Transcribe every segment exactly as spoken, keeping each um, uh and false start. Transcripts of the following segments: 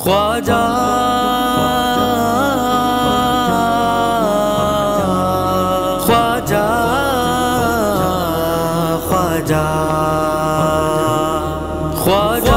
خواجہ خواجہ خواجہ خواجہ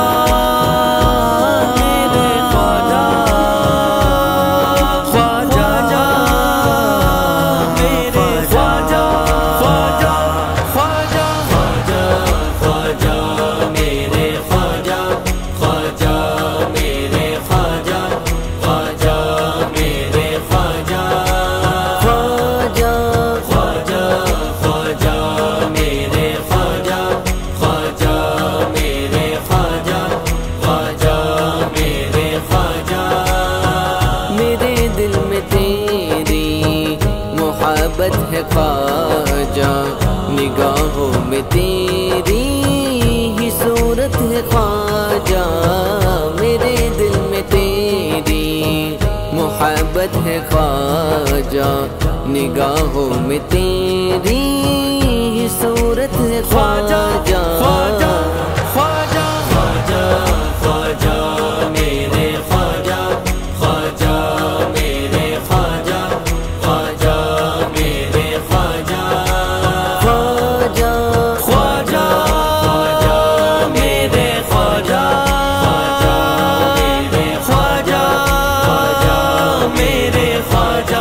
محبت ہے خواجہ، نگاہوں میں تیری ہی صورت ہے خواجہ، میرے دل میں تیری محبت ہے خواجہ، نگاہوں میں تیری ہی صورت ہے خواجہ خواجہ خواجہ خواجہ خواجہ میرے خواجہ خواجہ میرے خواجہ خواجہ میرے خواجہ خواجہ خواجہ خواجہ میرے خواجہ خواجہ میرے خواجہ خواجہ میرے خواجہ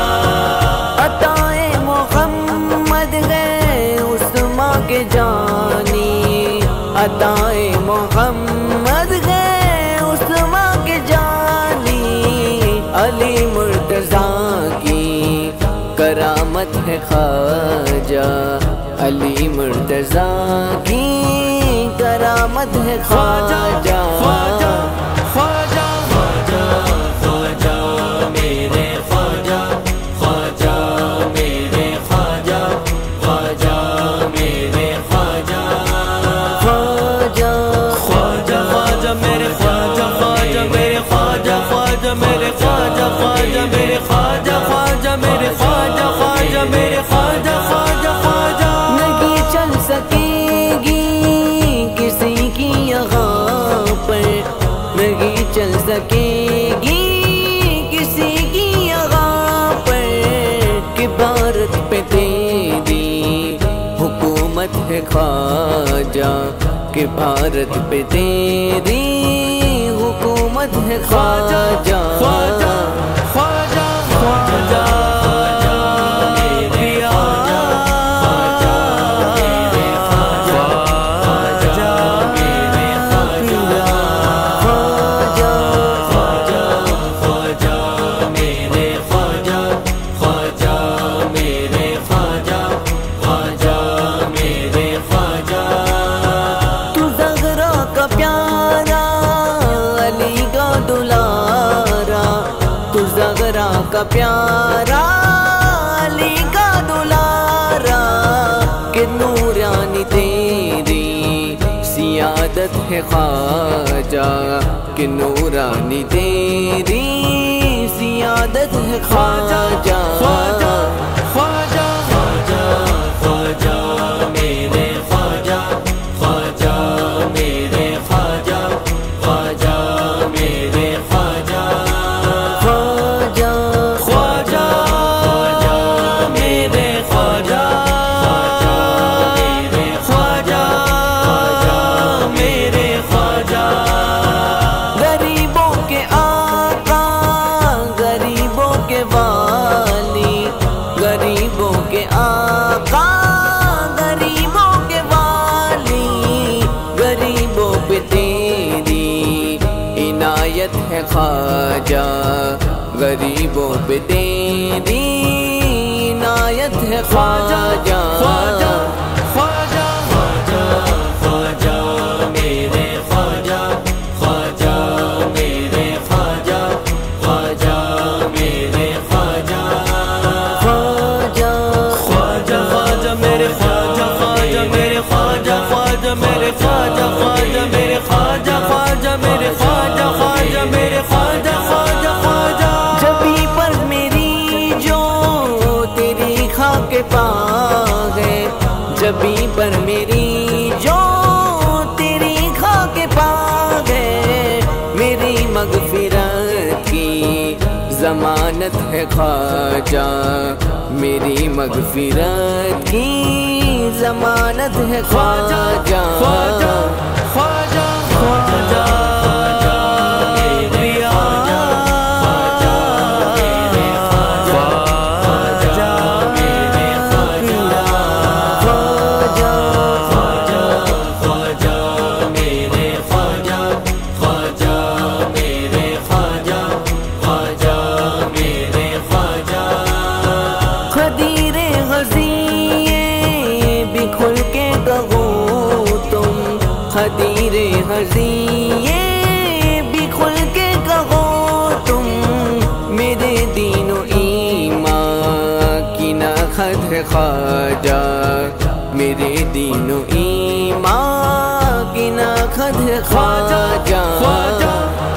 عطائے محمد گئے عثمان کے جانی، عطائے محمد گئے عثمان کے جانی، علی مرتضیٰ کی کرامت ہے خواجہ، علی مرتضیٰ کی کرامت ہے خواجہ خواجہ خواجہ خواجہ خواجہ میرے خواجہ خواجہ میرے خواجہ خواجہ میرے خواجہ خواجہ خواجہ خواجہ میرے خواجہ خواجہ میرے خواجہ خواجہ میرے خواجہ خواجہ میرے خواجہ خواجہ میرے خواجہ خواجہ میرے خواجہ خواجہ خواجہ نہیں چل سکے گی کسی کی یہاں پر، نہیں چل سکے گی کسی کی یہاں پر، کہ بھارت پہ تیری حکومت ہے خواجہ، کہ بھارت پہ تیری حکومت ہے خواجہ خواجہ خواجہ خواجہ کا پیارا علی کا دلارا، کہ نورانی تیری سیادت ہے خواجہ، کہ نورانی تیری سیادت ہے خواجہ خواجہ خواجہ خواجہ خواجہ میرے خواجہ خواجہ میرے خواجہ خواجہ میرے خواجہ غریبوں کے آقا غریبوں کے والی، غریبوں پہ تیری عنایت ہے خواجہ، غریبوں پہ تیری عنایت ہے خواجہ خواجہ خواجہ خواجہ خواجہ میرے خواجہ خواجہ میرے خواجہ خواجہ میرے خواجہ میرے خواجہ خواجہ میرے خواجہ خواجہ میرے خواجہ خواجہ میرے خواجہ خواجہ میرے خواجہ خواجہ میرے خواجہ خواجہ خواجہ جبھی پر میری جو تیری خاک پا ہے، جب ضمانت ہے خواجہ، میری مغفرت کی ضمانت ہے خواجہ، خواجہ خواجہ خواجہ خدیر حضی یہ بھی کھل کے کہو تم، میرے دین و ایمان کی ناخد ہے خواجہ، میرے دین و ایمان کی ناخد ہے خواجہ، خواجہ